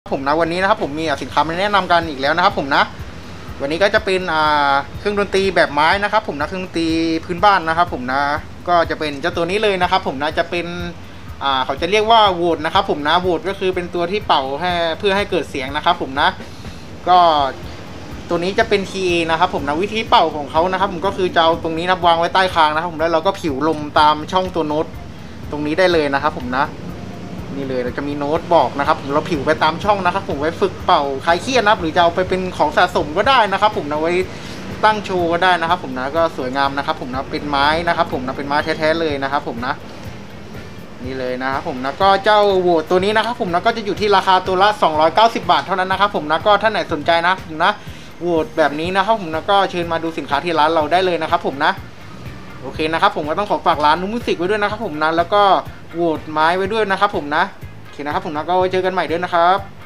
ผมนะวันนี้นะครับผมมีสินค้ามาแนะนำกันอีกแล้วนะครับผมนะวันนี้ก็จะเป็นเครื่องดนตรีแบบไม้นะครับผมนะเครื่องดนตรีพื้นบ้านนะครับผมนะก็จะเป็นเจ้าตัวนี้เลยนะครับผมนะจะเป็นเขาจะเรียกว่าโหวตนะครับผมนะโหวตก็คือเป็นตัวที่เป่าให้เพื่อให้เกิดเสียงนะครับผมนะก็ตัวนี้จะเป็น TA นะครับผมนะวิธีเป่าของเขานะครับผมก็คือจะเอาตรงนี้นะวางไว้ใต้คางนะครับผมแล้วเราก็ผิวลมตามช่องตัวโน้ตตรงนี้ได้เลยนะครับผมนะนี่เลยเราจะมีโน้ตบอกนะครับผมเราผิวไปตามช่องนะครับผมไว้ฝึกเป่าคลายเครียดนะครับหรือจะเอาไปเป็นของสะสมก็ได้นะครับผมนะไว้ตั้งโชว์ก็ได้นะครับผมนะก็สวยงามนะครับผมนะเป็นไม้นะครับผมนะเป็นไม้แท้ๆเลยนะครับผมนะนี่เลยนะครับผมนะก็เจ้าโหวตตัวนี้นะครับผมนะก็จะอยู่ที่ราคาตัวละ290 บาทเท่านั้นนะครับผมนะก็ท่านไหนสนใจนะผมนะโหวตแบบนี้นะครับผมนะก็เชิญมาดูสินค้าที่ร้านเราได้เลยนะครับผมนะโอเคนะครับผมก็ต้องขอฝากร้านนุ้มมิวสิกไว้ด้วยนะครับผมนะแล้วก็โหวตไม้ไว้ด้วยนะครับผมนะโอเคนะครับผมนะก็ไว้เจอกันใหม่ด้วยนะครับ